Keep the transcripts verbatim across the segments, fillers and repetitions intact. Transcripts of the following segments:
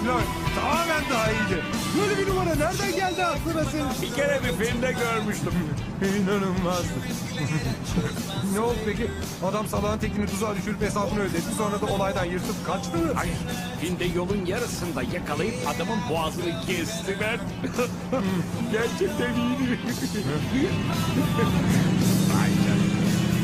falan tamamen daha iyiydi. Böyle bir numara nereden geldi aklına senin? Bir kere bir filmde görmüştüm. İnanılmazdı. Ne oldu peki? Adam salağın tekini tuzağa düşürüp hesabını ödedi. Sonra da olaydan yırtıp kaçtı mı? Hayır, filmde yolun yarısında yakalayıp adamın boğazını kestiler. Gerçekten iyiydi. Vay canına.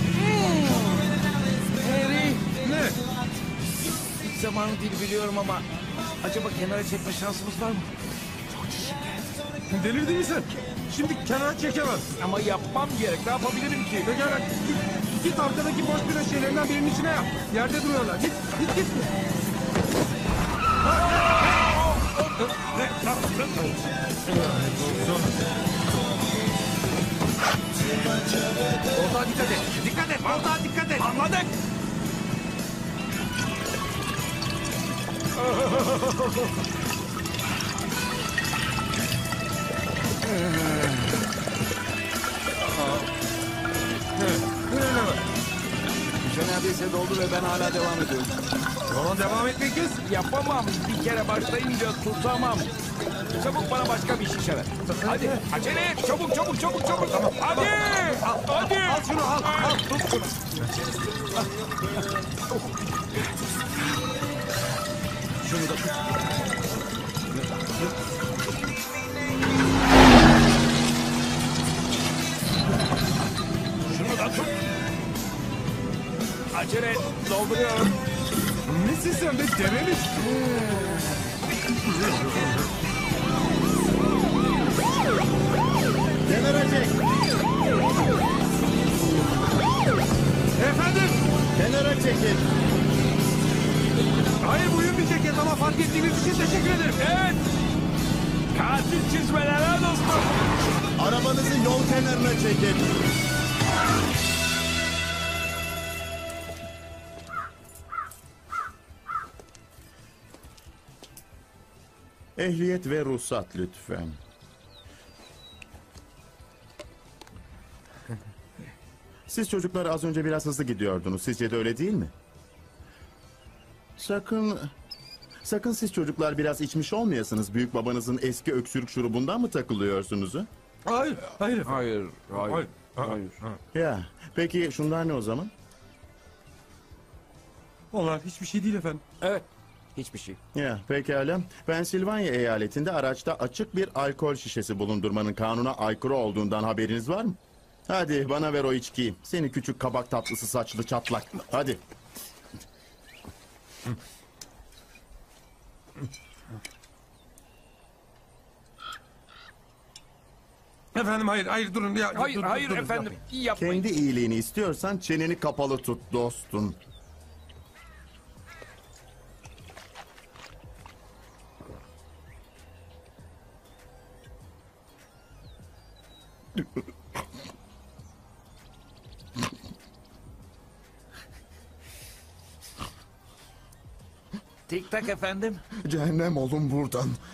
Harry, Ne? hiç zamanı değil biliyorum ama acaba kenara çekme şansımız var mı? Delirdin mi sen? Şimdi kenara çekemez. Ama yapmam gerek. Ne yapabilirim ki? Pekala git, git arkadaki boş bira şeylerinden birinin içine yap. Yerde duruyorlar. Git git git. Voltağa dikkat et. Dikkat et. Voltağa dikkat et. Anladık. Şişe neredeyse doldu ve ben hala devam ediyorum. Yola devam etmek kız. Yapamam. Bir kere başlayınca tutamam. Çabuk bana başka bir şişe ver. Hadi acele et. Çabuk çabuk çabuk çabuk. Hadi. Hadi. Al şunu al. Al tut şunu. Şunu da tut. Şunu da tut. Acele et. Dolduruyorum. Nesin sen be dememiş. Kenara çek. Efendim? Kenara çekil. Hayır buyurmayacak et ama fark ettiğiniz için teşekkür ederim. Evet. Katil çizmeler ha dostum. Arabanızı yol kenarına çekin. Ehliyet ve ruhsat lütfen. Siz çocuklar az önce biraz hızlı gidiyordunuz. Sizce de öyle değil mi? Sakın... Sakın siz çocuklar biraz içmiş olmayasınız. Büyük babanızın eski öksürük şurubundan mı takılıyorsunuz? Ha? Hayır, hayır efendim. Hayır, hayır, Hayır. hayır. Ya, peki şunlar ne o zaman? Onlar hiçbir şey değil efendim. Evet, hiçbir şey. Ya, pekala. Pensilvanya eyaletinde araçta açık bir alkol şişesi bulundurmanın kanuna aykırı olduğundan haberiniz var mı? Hadi bana ver o içkiyi. Seni küçük kabak tatlısı saçlı çatlak. Hadi. Efendim hayır, hayır durun. Ya, Hayır, dur, hayır dur, dur, efendim. yapmayın. İyi yapmayın. Kendi iyiliğini istiyorsan çeneni kapalı tut dostum. Tik tak efendim. Cehennem olun buradan.